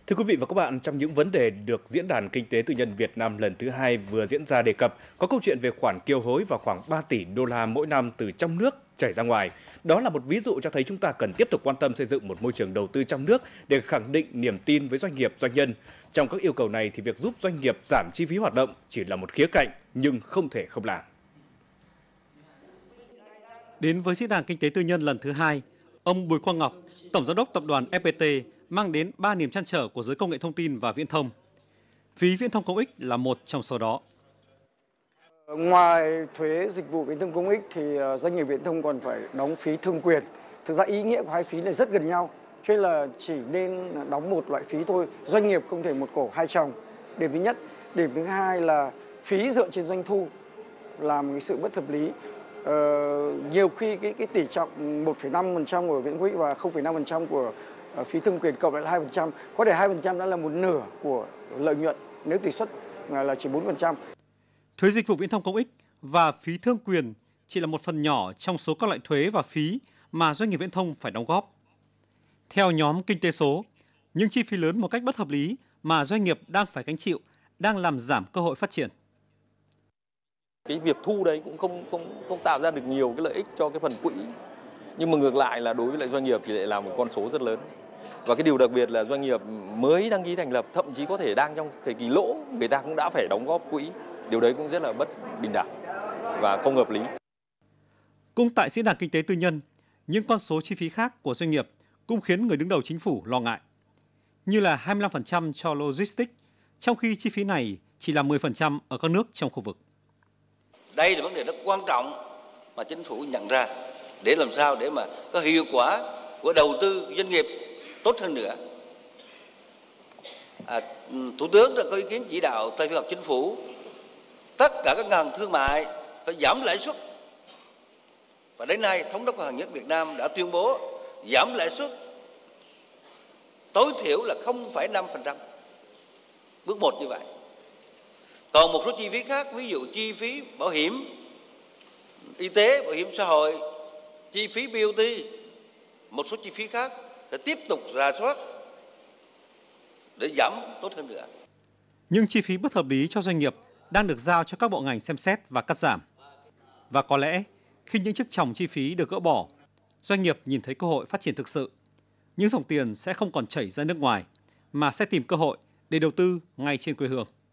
Thưa quý vị và các bạn, trong những vấn đề được Diễn đàn Kinh tế Tư nhân Việt Nam lần thứ hai vừa diễn ra đề cập, có câu chuyện về khoản kiều hối và khoảng 3 tỷ đô la mỗi năm từ trong nước chảy ra ngoài. Đó là một ví dụ cho thấy chúng ta cần tiếp tục quan tâm xây dựng một môi trường đầu tư trong nước để khẳng định niềm tin với doanh nghiệp, doanh nhân. Trong các yêu cầu này thì việc giúp doanh nghiệp giảm chi phí hoạt động chỉ là một khía cạnh nhưng không thể không làm. Đến với Diễn đàn Kinh tế Tư nhân lần thứ hai, ông Bùi Quang Ngọc, Tổng Giám đốc Tập đoàn FPT mang đến 3 niềm trăn trở của giới công nghệ thông tin và viễn thông. Phí viễn thông công ích là một trong số đó. Ngoài thuế dịch vụ viễn thông công ích thì doanh nghiệp viễn thông còn phải đóng phí thương quyền. Thực ra ý nghĩa của hai phí này rất gần nhau, cho nên là chỉ nên đóng một loại phí thôi. Doanh nghiệp không thể một cổ hai tròng. Điểm thứ nhất. Điểm thứ hai là phí dựa trên doanh thu là một cái sự bất hợp lý. Nhiều khi cái tỷ trọng 1,5% của viễn quỹ và 0,5% của phí thương quyền cộng lại là 2%. Có thể 2% đã là một nửa của lợi nhuận nếu tỷ suất là chỉ 4%. Thuế dịch vụ viễn thông công ích và phí thương quyền chỉ là một phần nhỏ trong số các loại thuế và phí mà doanh nghiệp viễn thông phải đóng góp. Theo nhóm kinh tế số, những chi phí lớn một cách bất hợp lý mà doanh nghiệp đang phải gánh chịu đang làm giảm cơ hội phát triển. Cái việc thu đấy cũng không tạo ra được nhiều cái lợi ích cho cái phần quỹ. Nhưng mà ngược lại là đối với lại doanh nghiệp thì lại là một con số rất lớn. Và cái điều đặc biệt là doanh nghiệp mới đăng ký thành lập, thậm chí có thể đang trong thời kỳ lỗ, người ta cũng đã phải đóng góp quỹ. Điều đấy cũng rất là bất bình đẳng và không hợp lý. Cũng tại Diễn đàn Kinh tế Tư nhân, những con số chi phí khác của doanh nghiệp cũng khiến người đứng đầu chính phủ lo ngại. Như là 25% cho logistics, trong khi chi phí này chỉ là 10% ở các nước trong khu vực. Đây là vấn đề rất quan trọng mà chính phủ nhận ra để làm sao để mà có hiệu quả của đầu tư doanh nghiệp tốt hơn nữa. Thủ tướng đã có ý kiến chỉ đạo tại phiên họp chính phủ tất cả các ngân hàng thương mại phải giảm lãi suất. Và đến nay, Thống đốc Ngân hàng Nhà nước Việt Nam đã tuyên bố giảm lãi suất tối thiểu là 0,5%. Bước 1 như vậy. Còn một số chi phí khác, ví dụ chi phí bảo hiểm y tế, bảo hiểm xã hội, chi phí BOT, một số chi phí khác phải tiếp tục rà soát để giảm tốt hơn nữa. Nhưng chi phí bất hợp lý cho doanh nghiệp đang được giao cho các bộ ngành xem xét và cắt giảm. Và có lẽ khi những chiếc chồng chi phí được gỡ bỏ, doanh nghiệp nhìn thấy cơ hội phát triển thực sự. Những dòng tiền sẽ không còn chảy ra nước ngoài mà sẽ tìm cơ hội để đầu tư ngay trên quê hương.